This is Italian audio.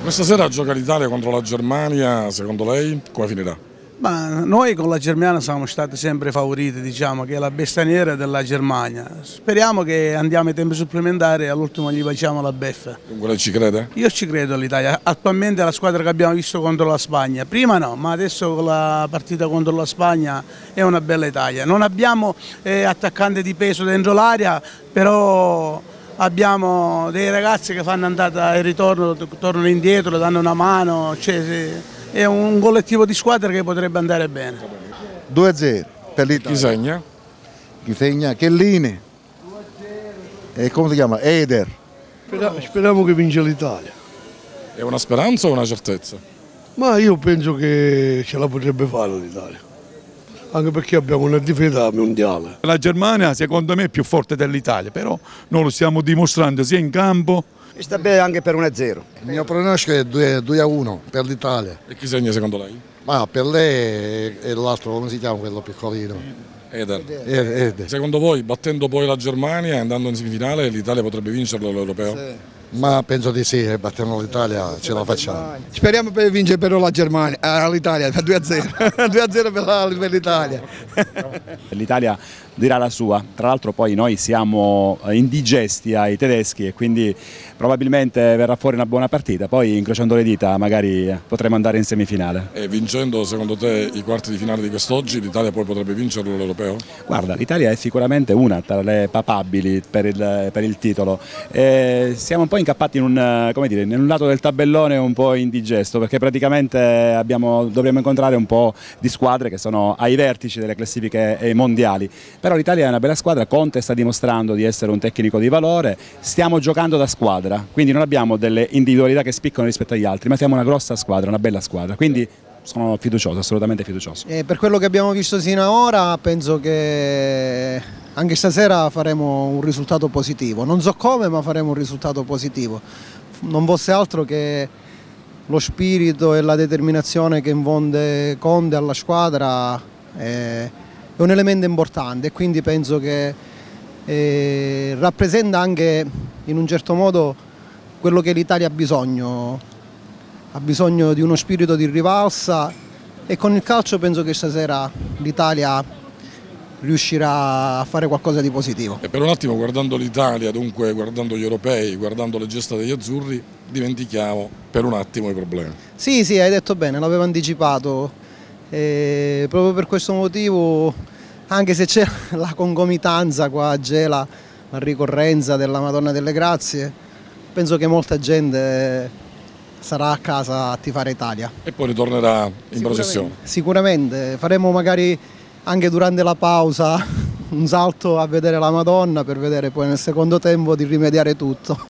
Questa sera gioca l'Italia contro la Germania, secondo lei come finirà? Ma noi con la Germania siamo stati sempre favoriti, diciamo che è la bestia nera della Germania. Speriamo che andiamo ai tempi supplementari e all'ultimo gli facciamo la beffa. Dunque lei ci crede? Io ci credo all'Italia, attualmente è la squadra che abbiamo visto contro la Spagna, prima no, ma adesso con la partita contro la Spagna è una bella Italia. Non abbiamo attaccanti di peso dentro l'area, però abbiamo dei ragazzi che fanno andata e ritorno, tornano indietro, danno una mano, è un collettivo di squadra che potrebbe andare bene. 2-0 per l'Italia. Chi segna? Chi segna? Chiellini. E come si chiama? Eder. Speriamo che vinca l'Italia. È una speranza o una certezza? Ma io penso che ce la potrebbe fare l'Italia. Anche perché abbiamo una difesa mondiale. La Germania secondo me è più forte dell'Italia, però noi lo stiamo dimostrando sia in campo. Sta bene anche per 1-0. Il mio pronostico è 2-1 per l'Italia. E chi segna secondo lei? Ma per lei e l'altro, come si chiama quello piccolino? Eder. Eder. Secondo voi, battendo poi la Germania e andando in semifinale, l'Italia potrebbe vincerlo l'Europeo? Sì. Ma penso di sì, battendo l'Italia ce la facciamo. Speriamo per vincere però la Germania, l'Italia 2-0. 2-0 per l'Italia. L'Italia dirà la sua, tra l'altro poi noi siamo indigesti ai tedeschi e quindi probabilmente verrà fuori una buona partita, poi incrociando le dita magari potremo andare in semifinale. E vincendo secondo te i quarti di finale di quest'oggi l'Italia poi potrebbe vincerlo l'Europeo? Guarda, l'Italia è sicuramente una tra le papabili per il titolo. Siamo un po' incappati in un lato del tabellone un po' indigesto perché praticamente dovremmo incontrare un po' di squadre che sono ai vertici delle classifiche mondiali. Però l'Italia è una bella squadra, Conte sta dimostrando di essere un tecnico di valore, stiamo giocando da squadra, quindi non abbiamo delle individualità che spiccano rispetto agli altri, ma siamo una grossa squadra, una bella squadra, quindi sono fiducioso, assolutamente fiducioso. Per quello che abbiamo visto sino ad ora penso che anche stasera faremo un risultato positivo, non so come ma faremo un risultato positivo, non fosse altro che lo spirito e la determinazione che infonde Conte alla squadra è un elemento importante e quindi penso che rappresenta anche in un certo modo quello che l'Italia ha bisogno di uno spirito di rivalsa e con il calcio penso che stasera l'Italia riuscirà a fare qualcosa di positivo. E per un attimo guardando l'Italia, dunque guardando gli europei, guardando le gesta degli azzurri, dimentichiamo per un attimo i problemi. Sì, hai detto bene, l'avevo anticipato. Proprio per questo motivo, anche se c'è la concomitanza qua a Gela, la ricorrenza della Madonna delle Grazie, penso che molta gente sarà a casa a tifare Italia. E poi ritornerà in processione. Sicuramente, faremo magari anche durante la pausa un salto a vedere la Madonna per vedere poi nel secondo tempo di rimediare tutto.